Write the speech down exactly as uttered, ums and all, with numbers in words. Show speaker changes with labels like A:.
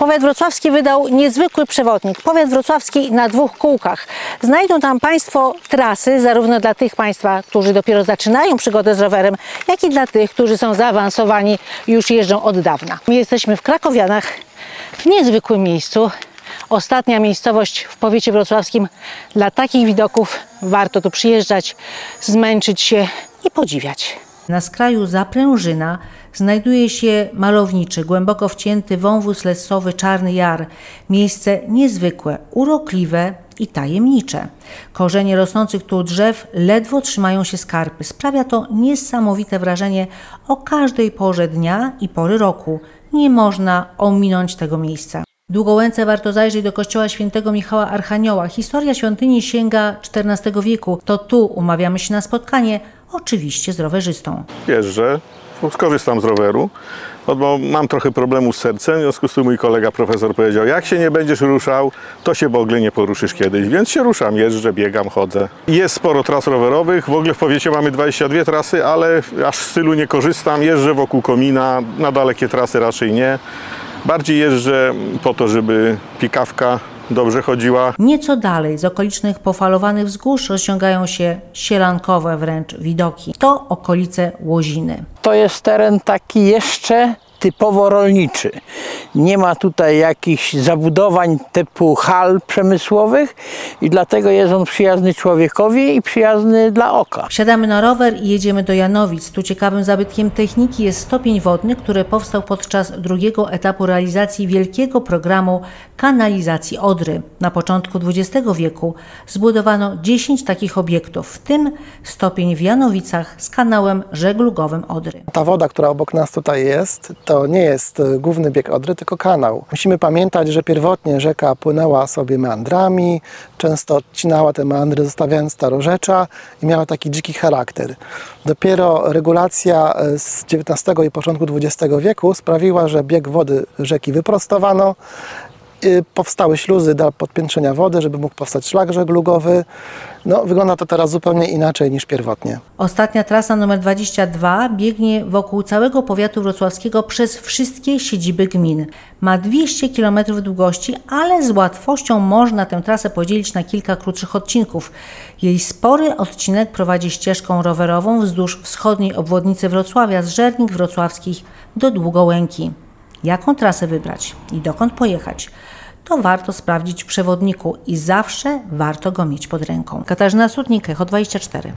A: Powiat wrocławski wydał niezwykły przewodnik. Powiat wrocławski na dwóch kółkach. Znajdą tam Państwo trasy zarówno dla tych Państwa, którzy dopiero zaczynają przygodę z rowerem, jak i dla tych, którzy są zaawansowani i już jeżdżą od dawna. My jesteśmy w Krakowianach, w niezwykłym miejscu. Ostatnia miejscowość w powiecie wrocławskim. Dla takich widoków warto tu przyjeżdżać, zmęczyć się i podziwiać. Na skraju Zaprężyna znajduje się malowniczy, głęboko wcięty wąwóz lesowy Czarny Jar. Miejsce niezwykłe, urokliwe i tajemnicze. Korzenie rosnących tu drzew ledwo trzymają się skarpy. Sprawia to niesamowite wrażenie o każdej porze dnia i pory roku. Nie można ominąć tego miejsca. W Długołęce warto zajrzeć do kościoła świętego Michała Archanioła. Historia świątyni sięga czternastego wieku. To tu umawiamy się na spotkanie, oczywiście z rowerzystą.
B: Jeżdżę, skorzystam z roweru, bo mam trochę problemu z sercem, w związku z tym mój kolega profesor powiedział, jak się nie będziesz ruszał, to się w ogóle nie poruszysz kiedyś, więc się ruszam, jeżdżę, biegam, chodzę. Jest sporo tras rowerowych, w ogóle w powiecie mamy dwadzieścia dwie trasy, ale aż z tylu nie korzystam, jeżdżę wokół komina, na dalekie trasy raczej nie. Bardziej jeżdżę po to, żeby pikawka dobrze chodziła.
A: Nieco dalej, z okolicznych pofalowanych wzgórz rozciągają się sielankowe wręcz widoki. To okolice Łoziny.
C: To jest teren taki jeszcze typowo rolniczy. Nie ma tutaj jakichś zabudowań typu hal przemysłowych i dlatego jest on przyjazny człowiekowi i przyjazny dla oka.
A: Wsiadamy na rower i jedziemy do Janowic. Tu ciekawym zabytkiem techniki jest stopień wodny, który powstał podczas drugiego etapu realizacji wielkiego programu kanalizacji Odry. Na początku dwudziestego wieku zbudowano dziesięć takich obiektów, w tym stopień w Janowicach z kanałem żeglugowym Odry.
D: Ta woda, która obok nas tutaj jest, to nie jest główny bieg Odry, tylko kanał. Musimy pamiętać, że pierwotnie rzeka płynęła sobie meandrami, często odcinała te meandry, zostawiając starorzecza i miała taki dziki charakter. Dopiero regulacja z dziewiętnastego i początku dwudziestego wieku sprawiła, że bieg wody rzeki wyprostowano. Powstały śluzy do podpiętrzenia wody, żeby mógł powstać szlak żeglugowy. No, wygląda to teraz zupełnie inaczej niż pierwotnie.
A: Ostatnia trasa numer dwadzieścia dwa biegnie wokół całego powiatu wrocławskiego przez wszystkie siedziby gmin. Ma dwieście kilometrów długości, ale z łatwością można tę trasę podzielić na kilka krótszych odcinków. Jej spory odcinek prowadzi ścieżką rowerową wzdłuż wschodniej obwodnicy Wrocławia z Żernik Wrocławskich do Długołęki. Jaką trasę wybrać i dokąd pojechać, to warto sprawdzić w przewodniku i zawsze warto go mieć pod ręką. Katarzyna Sutnik, Echo dwadzieścia cztery.